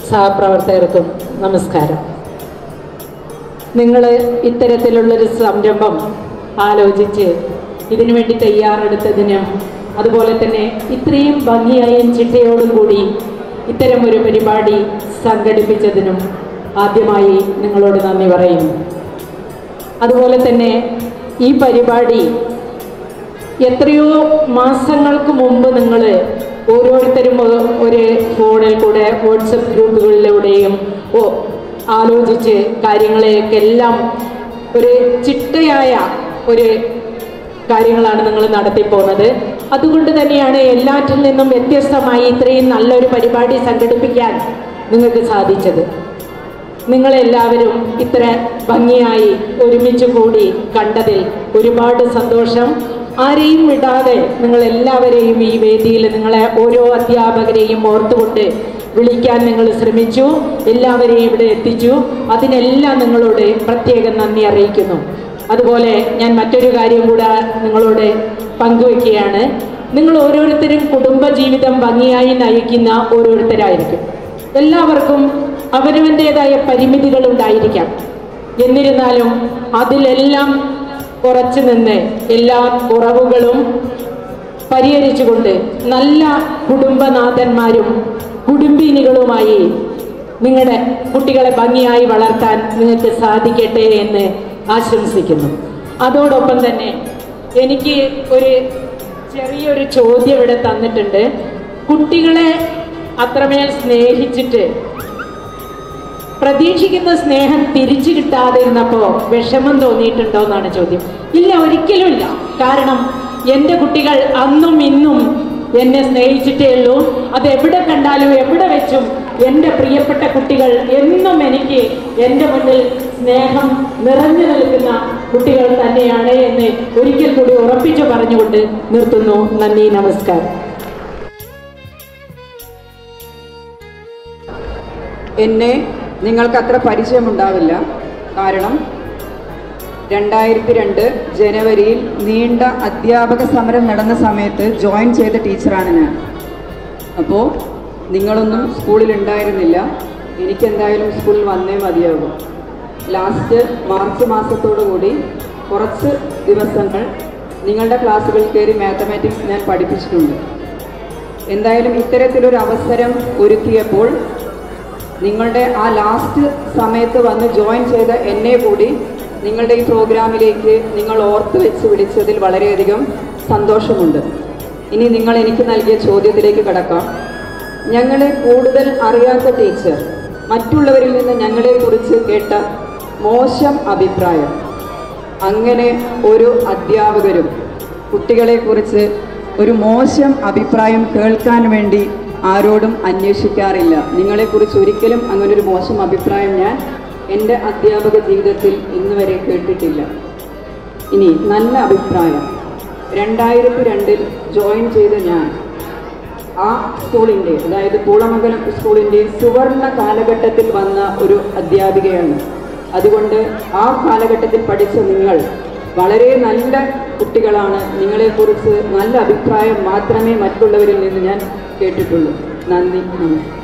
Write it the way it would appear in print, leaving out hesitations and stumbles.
സഹപ്രവർത്തകർക്കും നമസ്കാരം. നിങ്ങൾ ഇത്തരത്തിലുള്ളൊരു സംരംഭം ആലോചിച്ച് ഇതിനു വേണ്ടി തയ്യാറെടുത്തതിനും അതുപോലെ തന്നെ ഇത്രയും ഭംഗിയായും ചിട്ടയോടും കൂടി ഇത്തരം ഒരു പരിപാടി സംഘടിപ്പിച്ചതിനും ആദ്യമായി നിങ്ങളോട് നന്ദി പറയുന്നു. അതുപോലെ തന്നെ ഈ പരിപാടി എത്രയോ മാസങ്ങൾക്ക് മുമ്പ് നിങ്ങൾ ഓരോരുത്തരും ഒരു ഫോണിൽ കൂടെ വാട്സപ്പ് ഗ്രൂപ്പുകളിലൂടെയും ആലോചിച്ച് കാര്യങ്ങളെയൊക്കെ എല്ലാം ഒരു ചിട്ടയായ ഒരു കാര്യങ്ങളാണ് നിങ്ങൾ നടത്തിപ്പോകുന്നത്. അതുകൊണ്ട് തന്നെയാണ് എല്ലാറ്റിൽ നിന്നും വ്യത്യസ്തമായി ഇത്രയും നല്ലൊരു പരിപാടി സംഘടിപ്പിക്കാൻ നിങ്ങൾക്ക് സാധിച്ചത്. നിങ്ങളെല്ലാവരും ഇത്ര ഭംഗിയായി ഒരുമിച്ച് കൂടി കണ്ടതിൽ ഒരുപാട് സന്തോഷം. ആരെയും വിടാതെ നിങ്ങളെല്ലാവരെയും ഈ വേദിയിൽ നിങ്ങളെ ഓരോ അധ്യാപകരെയും ഓർത്തുകൊണ്ട് വിളിക്കാൻ നിങ്ങൾ ശ്രമിച്ചു. എല്ലാവരെയും ഇവിടെ എത്തിച്ചു. അതിനെല്ലാം നിങ്ങളോട് പ്രത്യേകം നന്ദി അറിയിക്കുന്നു. അതുപോലെ ഞാൻ മറ്റൊരു കാര്യം കൂടെ നിങ്ങളോട് പങ്കുവയ്ക്കുകയാണ്. നിങ്ങൾ ഓരോരുത്തരും കുടുംബജീവിതം ഭംഗിയായി നയിക്കുന്ന ഓരോരുത്തരായിരിക്കും. എല്ലാവർക്കും അവരവൻ്റേതായ പരിമിതികളുണ്ടായിരിക്കാം. എന്നിരുന്നാലും അതിലെല്ലാം കുറച്ചു നിന്ന് എല്ലാ കുറവുകളും പരിഹരിച്ചുകൊണ്ട് നല്ല കുടുംബനാഥന്മാരും കുടുംബിനികളുമായി നിങ്ങളുടെ കുട്ടികളെ ഭംഗിയായി വളർത്താൻ നിങ്ങൾക്ക് സാധിക്കട്ടെ എന്ന് ആശംസിക്കുന്നു. അതോടൊപ്പം തന്നെ എനിക്ക് ഒരു ചെറിയൊരു ചോദ്യം ഇവിടെ തന്നിട്ടുണ്ട്. കുട്ടികളെ അത്രമേൽ സ്നേഹിച്ചിട്ട് പ്രതീക്ഷിക്കുന്ന സ്നേഹം തിരിച്ചു കിട്ടാതിരുന്നപ്പോൾ വിഷമം തോന്നിയിട്ടുണ്ടോ എന്നാണ് ചോദ്യം. ഇല്ല, ഒരിക്കലും ഇല്ല. കാരണം എൻ്റെ കുട്ടികൾ അന്നും ഇന്നും എന്നെ സ്നേഹിച്ചിട്ടേ ഉള്ളൂ. അത് എവിടെ കണ്ടാലും എവിടെ വെച്ചും എൻ്റെ പ്രിയപ്പെട്ട കുട്ടികൾ എന്നും എനിക്ക് എൻ്റെ മുന്നിൽ സ്നേഹം നിറഞ്ഞു നിൽക്കുന്ന കുട്ടികൾ തന്നെയാണ് എന്ന് ഒരിക്കൽ കൂടി ഉറപ്പിച്ചു പറഞ്ഞുകൊണ്ട് നിർത്തുന്നു. നന്ദി, നമസ്കാരം. എന്നെ നിങ്ങൾക്കത്ര പരിചയമുണ്ടാവില്ല. കാരണം 2002 ജനുവരിയിൽ നീണ്ട അധ്യാപക സമരം നടന്ന സമയത്ത് ജോയിൻ ചെയ്ത ടീച്ചറാണ് ഞാൻ. അപ്പോൾ നിങ്ങളൊന്നും സ്കൂളിൽ ഉണ്ടായിരുന്നില്ല. എനിക്കെന്തായാലും സ്കൂളിൽ വന്നേ മതിയാകും. ലാസ്റ്റ് മാർച്ച് മാസത്തോടുകൂടി കുറച്ച് ദിവസങ്ങൾ നിങ്ങളുടെ ക്ലാസ്സുകളിൽ കയറി മാത്തമാറ്റിക്സ് ഞാൻ പഠിപ്പിച്ചിട്ടുണ്ട്. എന്തായാലും ഇത്തരത്തിലൊരു അവസരം ഒരുക്കിയപ്പോൾ നിങ്ങളുടെ ആ ലാസ്റ്റ് സമയത്ത് വന്ന് ജോയിൻ ചെയ്ത എന്നെ കൂടി നിങ്ങളുടെ ഈ പ്രോഗ്രാമിലേക്ക് നിങ്ങൾ ഓർത്ത് വെച്ച് വിളിച്ചതിൽ വളരെയധികം സന്തോഷമുണ്ട്. ഇനി നിങ്ങൾ എനിക്ക് നൽകിയ ചോദ്യത്തിലേക്ക് കടക്കാം. ഞങ്ങളെ കൂടുതൽ അറിയാത്ത ടീച്ചർ മറ്റുള്ളവരിൽ നിന്ന് ഞങ്ങളെക്കുറിച്ച് കേട്ട മോശം അഭിപ്രായം. അങ്ങനെ ഒരു അധ്യാപകരും കുട്ടികളെക്കുറിച്ച് ഒരു മോശം അഭിപ്രായം കേൾക്കാൻ വേണ്ടി ആരോടും അന്വേഷിക്കാറില്ല. നിങ്ങളെക്കുറിച്ച് ഒരിക്കലും അങ്ങനൊരു മോശം അഭിപ്രായം ഞാൻ എൻ്റെ അധ്യാപക ജീവിതത്തിൽ ഇന്ന് വരെ കേട്ടിട്ടില്ല. ഇനി നല്ല അഭിപ്രായം. 2002 ജോയിൻ ചെയ്ത ഞാൻ ആ സ്കൂളിൻ്റെ, അതായത് പൂളമംഗലം സ്കൂളിൻ്റെ സുവർണ കാലഘട്ടത്തിൽ വന്ന ഒരു അധ്യാപികയാണ്. അതുകൊണ്ട് ആ കാലഘട്ടത്തിൽ പഠിച്ച നിങ്ങൾ വളരെ നല്ല കുട്ടികളാണ്. നിങ്ങളെക്കുറിച്ച് നല്ല അഭിപ്രായം മാത്രമേ മറ്റുള്ളവരിൽ നിന്ന് ഞാൻ കേട്ടിട്ടുള്ളൂ. നന്ദി, നമസ്കാരം.